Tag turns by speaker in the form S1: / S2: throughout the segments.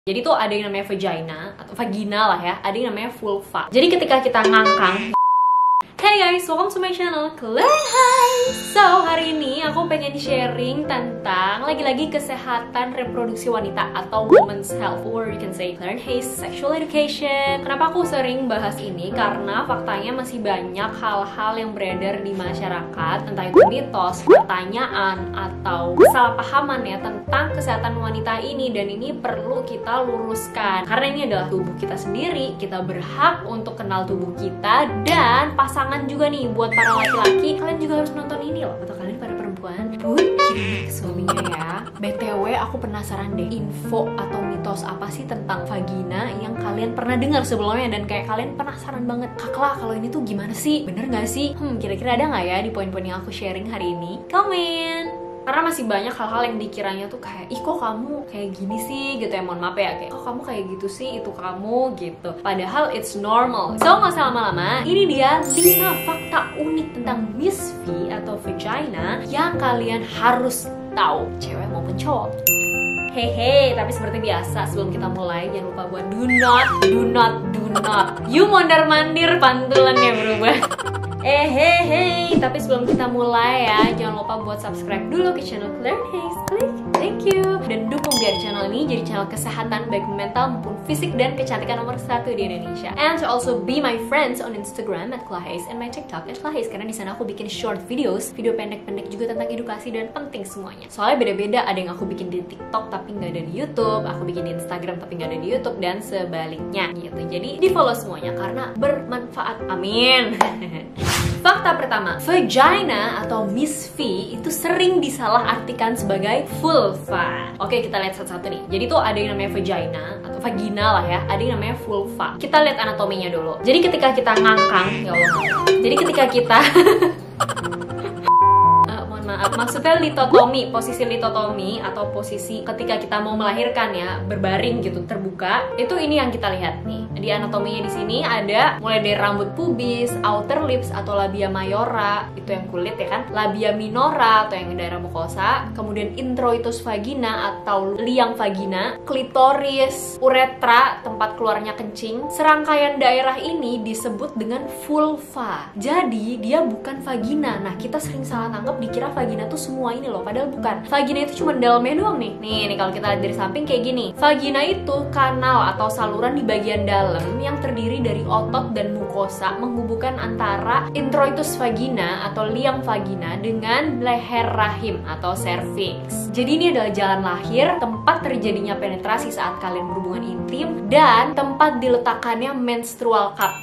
S1: Jadi tuh ada yang namanya vagina atau vagina lah ya, ada yang namanya vulva. Jadi ketika kita ngangkang. Hey guys, welcome to my channel Claire. Hi. So, hari ini aku pengen sharing tentang lagi-lagi kesehatan reproduksi wanita atau women's health, or you can say Claire Hayes sexual education. Kenapa aku sering bahas ini? Karena faktanya masih banyak hal-hal yang beredar di masyarakat, entah itu mitos, pertanyaan, atau kesalahpahaman ya tentang kesehatan wanita ini, dan ini perlu kita luruskan. Karena ini adalah tubuh kita sendiri, kita berhak untuk kenal tubuh kita, dan pasangan juga nih buat para laki-laki, kalian juga harus nonton ini loh. Atau kalian para perempuan pun kirim ke suaminya ya. BTW aku penasaran deh, info atau mitos apa sih tentang vagina yang kalian pernah dengar sebelumnya dan kayak kalian penasaran banget, Kakla kalau ini tuh gimana sih, bener gak sih? Kira-kira ada nggak ya di poin-poin yang aku sharing hari ini? Komen. Karena masih banyak hal-hal yang dikiranya tuh kayak, ih kok kamu kayak gini sih gitu ya, mohon maaf ya, kayak kok kamu kayak gitu sih, itu kamu gitu. Padahal it's normal. So nggak usah lama-lama, ini dia 5 fakta unik tentang Miss V atau vagina yang kalian harus tahu, cewek maupun cowok. Hehe, tapi seperti biasa sebelum kita mulai jangan lupa buat do not. You mondar-mandir pantulannya berubah. Hey, tapi sebelum kita mulai ya, jangan lupa buat subscribe dulu ke channel Claire Hayes. Klik, thank you. Dan dukung biar channel ini jadi channel kesehatan baik mental maupun fisik dan kecantikan nomor 1 di Indonesia. And to also be my friends on Instagram at Claire Hayes and my TikTok at Claire Hayes, karena di sana aku bikin short videos, video pendek-pendek juga tentang edukasi dan penting semuanya. Soalnya beda-beda, ada yang aku bikin di TikTok tapi nggak ada di YouTube, aku bikin di Instagram tapi nggak ada di YouTube, dan sebaliknya gitu. Jadi di follow semuanya karena bermanfaat. Amin. Fakta pertama, vagina atau Miss V itu sering disalahartikan sebagai vulva. Oke, kita lihat satu-satu nih. Jadi tuh ada yang namanya vagina atau vagina lah ya, ada yang namanya vulva. Kita lihat anatominya dulu. Jadi ketika kita ngangkang, ya Allah. Jadi ketika kita maksudnya litotomi, posisi litotomi atau posisi ketika kita mau melahirkan ya, berbaring gitu, terbuka. Itu ini yang kita lihat nih. Di anatominya di sini ada mulai dari rambut pubis, outer lips atau labia mayora, itu yang kulit ya kan, labia minora atau yang daerah mukosa, kemudian introitus vagina atau liang vagina, klitoris, uretra tempat keluarnya kencing. Serangkaian daerah ini disebut dengan vulva. Jadi dia bukan vagina. Nah, kita sering salah tangkap dikira vagina tuh semua ini loh, padahal bukan. Vagina itu cuma dalamnya doang nih. Nih kalau kita lihat dari samping kayak gini. Vagina itu kanal atau saluran di bagian dalam yang terdiri dari otot dan mukosa menghubungkan antara introitus vagina atau liang vagina dengan leher rahim atau cervix. Jadi ini adalah jalan lahir, tempat terjadinya penetrasi saat kalian berhubungan intim, dan tempat diletakkannya menstrual cup.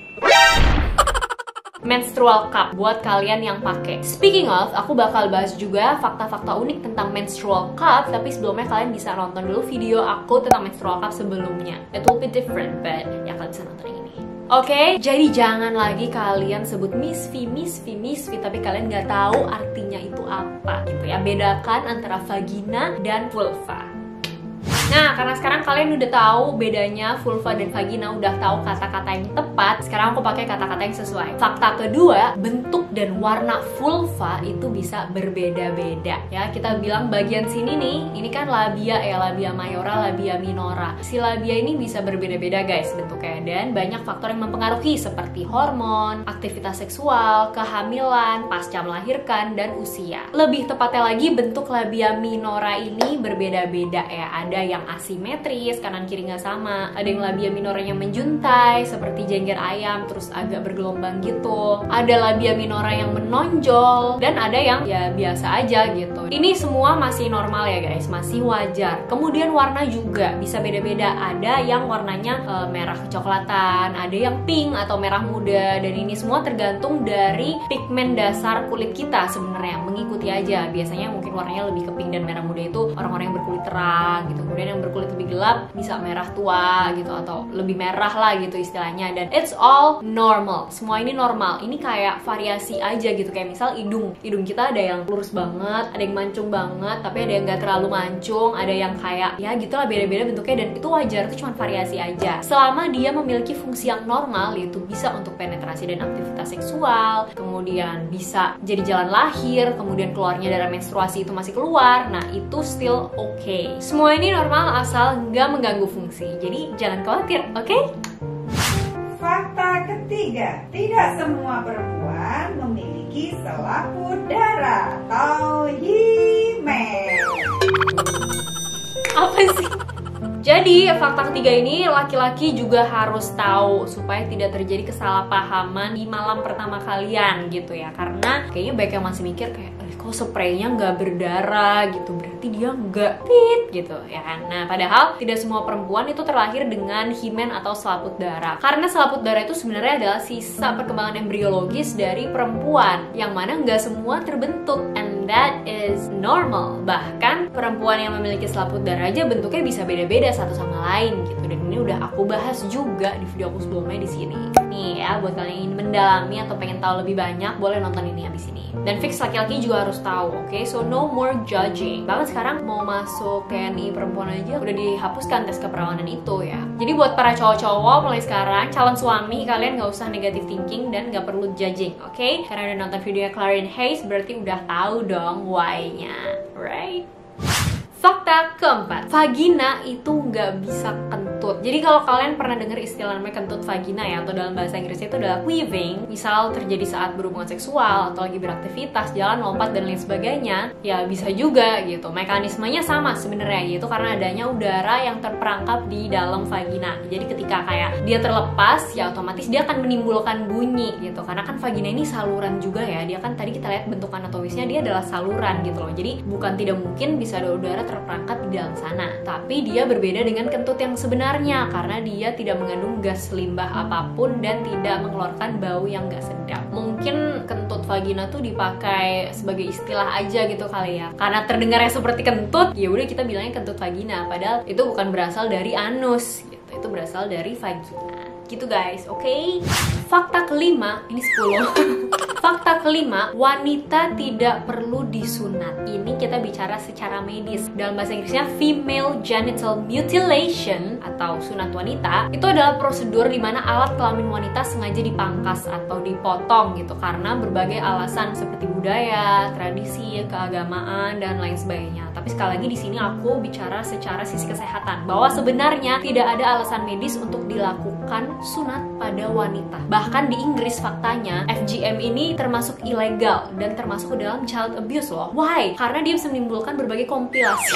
S1: Menstrual cup buat kalian yang pakai. Speaking of, aku bakal bahas juga fakta-fakta unik tentang menstrual cup, tapi sebelumnya kalian bisa nonton dulu video aku tentang menstrual cup sebelumnya. It will be different, but ya kalian bisa nonton ini. Oke, jadi jangan lagi kalian sebut Miss V, tapi kalian nggak tahu artinya itu apa gitu ya. Bedakan antara vagina dan vulva. Nah, karena sekarang kalian udah tahu bedanya vulva dan vagina, udah tahu kata-kata yang tepat, sekarang aku pakai kata-kata yang sesuai. Fakta kedua, bentuk dan warna vulva itu bisa berbeda-beda. Ya, kita bilang bagian sini nih, ini kan labia ya, labia mayora, labia minora. Si labia ini bisa berbeda-beda guys bentuknya, dan banyak faktor yang mempengaruhi seperti hormon, aktivitas seksual, kehamilan, pasca melahirkan, dan usia. Lebih tepatnya lagi, bentuk labia minora ini berbeda-beda ya. Ada yang asimetris, kanan kiri nggak sama, ada yang labia minoranya menjuntai seperti jengger ayam terus agak bergelombang gitu, ada labia minora yang menonjol, dan ada yang ya biasa aja gitu. Ini semua masih normal ya guys, masih wajar. Kemudian warna juga bisa beda-beda, ada yang warnanya merah kecoklatan, ada yang pink atau merah muda, dan ini semua tergantung dari pigmen dasar kulit kita sebenarnya, mengikuti aja. Biasanya mungkin warnanya lebih ke pink dan merah muda itu orang-orang yang berkulit terang gitu, kemudian yang berkulit lebih gelap bisa merah tua gitu, atau lebih merah lah gitu istilahnya. Dan it's all normal, semua ini normal. Ini kayak variasi aja gitu, kayak misal hidung kita ada yang lurus banget, ada yang mancung banget, tapi ada yang gak terlalu mancung, ada yang kayak ya gitu lah, beda-beda bentuknya, dan itu wajar, itu cuma variasi aja selama dia memiliki fungsi yang normal, yaitu bisa untuk penetrasi dan aktivitas seksual, kemudian bisa jadi jalan lahir, kemudian keluarnya darah menstruasi itu masih keluar. Nah, itu still okay. Semua ini normal normal asal nggak mengganggu fungsi. Jadi jangan khawatir, oke?
S2: Fakta ketiga, tidak semua perempuan memiliki selaput darah atau himen.
S1: Apa sih? Jadi fakta ketiga ini laki-laki juga harus tahu supaya tidak terjadi kesalahpahaman di malam pertama kalian gitu ya. Karena kayaknya banyak yang masih mikir kayak kok spraynya nggak berdarah gitu, berarti dia nggak fit gitu ya kan. Nah padahal tidak semua perempuan itu terlahir dengan himen atau selaput darah. Karena selaput darah itu sebenarnya adalah sisa perkembangan embriologis dari perempuan yang mana nggak semua terbentuk, and that is normal. Bahkan perempuan yang memiliki selaput darah aja bentuknya bisa beda-beda satu sama lain gitu. Dan ini udah aku bahas juga di video aku sebelumnya di sini. Nih ya, buat kalian yang ingin mendalami atau pengen tahu lebih banyak, boleh nonton ini abis ini. Dan fix laki-laki juga harus tahu, oke? So no more judging. Bahkan sekarang mau masuk TNI perempuan aja udah dihapuskan tes keperawanan itu ya. Jadi buat para cowok-cowok mulai sekarang, calon suami kalian nggak usah negative thinking dan nggak perlu judging, oke? Karena udah nonton videonya Clarins Hayes, berarti udah tahu dong why-nya, right? Fakta keempat, vagina itu nggak bisa kentut. Jadi kalau kalian pernah dengar istilah namanya kentut vagina ya, atau dalam bahasa Inggrisnya itu adalah weaving, misal terjadi saat berhubungan seksual atau lagi beraktivitas, jalan, lompat dan lain sebagainya, ya bisa juga gitu. Mekanismenya sama sebenarnya, yaitu karena adanya udara yang terperangkap di dalam vagina. Jadi ketika kayak dia terlepas, ya otomatis dia akan menimbulkan bunyi gitu. Karena kan vagina ini saluran juga ya, dia kan tadi kita lihat bentuk anatomisnya dia adalah saluran gitu loh. Jadi bukan tidak mungkin bisa ada udara terperangkap di dalam sana. Tapi dia berbeda dengan kentut yang sebenarnya karena dia tidak mengandung gas limbah apapun dan tidak mengeluarkan bau yang gak sedap. Mungkin kentut vagina tuh dipakai sebagai istilah aja gitu kali ya. Karena terdengarnya seperti kentut, ya udah kita bilangnya kentut vagina. Padahal itu bukan berasal dari anus gitu. Itu berasal dari vagina. Gitu guys, oke? Fakta kelima, ini 10. Fakta kelima, wanita tidak perlu disunat. Ini kita bicara secara medis. Dalam bahasa Inggrisnya female genital mutilation atau sunat wanita, itu adalah prosedur di mana alat kelamin wanita sengaja dipangkas atau dipotong gitu karena berbagai alasan seperti budaya, tradisi, keagamaan dan lain sebagainya. Tapi sekali lagi di sini aku bicara secara sisi kesehatan bahwa sebenarnya tidak ada alasan medis untuk dilakukan sunat pada wanita. Bahkan di Inggris faktanya FGM ini termasuk ilegal dan termasuk ke dalam child abuse loh. Why? Karena dia bisa menimbulkan berbagai kompilasi.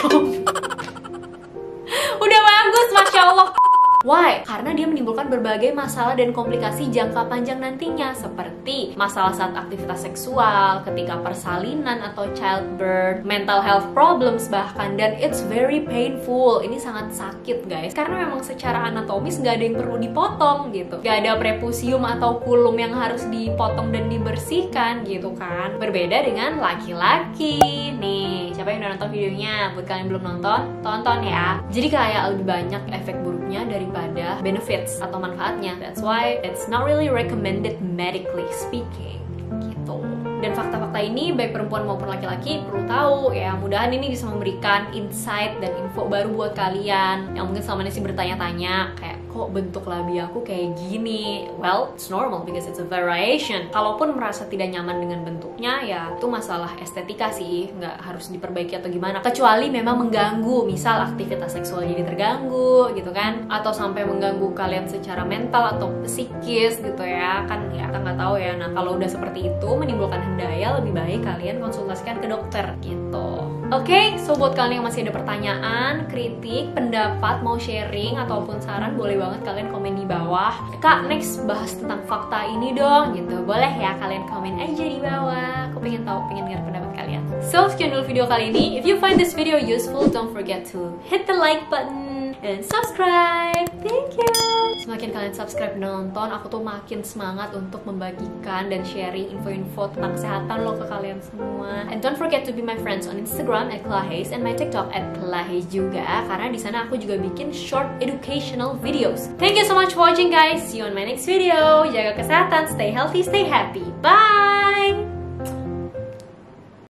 S1: Udah bagus, Masya Allah. Why? Karena dia menimbulkan berbagai masalah dan komplikasi jangka panjang nantinya, seperti masalah saat aktivitas seksual, ketika persalinan atau childbirth, mental health problems bahkan, dan it's very painful. Ini sangat sakit guys, karena memang secara anatomis nggak ada yang perlu dipotong gitu, nggak ada prepusium atau kulum yang harus dipotong dan dibersihkan gitu kan. Berbeda dengan laki-laki. Nih, siapa yang udah nonton videonya? Buat kalian yang belum nonton, tonton ya. Jadi kayak lebih banyak efek buruknya daripada benefits atau manfaatnya. That's why it's not really recommended medically speaking gitu. Dan fakta-fakta ini baik perempuan maupun laki-laki perlu tahu ya. Mudahan ini bisa memberikan insight dan info baru buat kalian yang mungkin selama ini sih bertanya-tanya kayak kok bentuk labi aku kayak gini. Well, it's normal because it's a variation. Kalaupun merasa tidak nyaman dengan bentuknya, ya itu masalah estetika sih, nggak harus diperbaiki atau gimana. Kecuali memang mengganggu, misal aktivitas seksual jadi terganggu gitu kan, atau sampai mengganggu kalian secara mental atau psikis gitu ya kan, ya kita nggak tahu ya. Nah kalau udah seperti itu menimbulkan hendaya, lebih baik kalian konsultasikan ke dokter gitu. Oke, so buat kalian yang masih ada pertanyaan, kritik, pendapat, mau sharing ataupun saran, boleh banget kalian komen di bawah. Kak, next bahas tentang fakta ini dong gitu. Boleh ya, kalian komen aja di bawah. Aku pengen tahu, pengen dengar pendapat kalian. So, sekian dulu video kali ini. If you find this video useful, don't forget to hit the like button and subscribe. Thank you. Semakin kalian subscribe dan nonton, aku tuh makin semangat untuk membagikan dan sharing info-info tentang kesehatan lo ke kalian semua. And don't forget to be my friends on Instagram @Clarins and my TikTok @Clarins juga, karena di sana aku juga bikin short educational videos. Thank you so much for watching guys. See you on my next video. Jaga kesehatan, stay healthy, stay happy. Bye.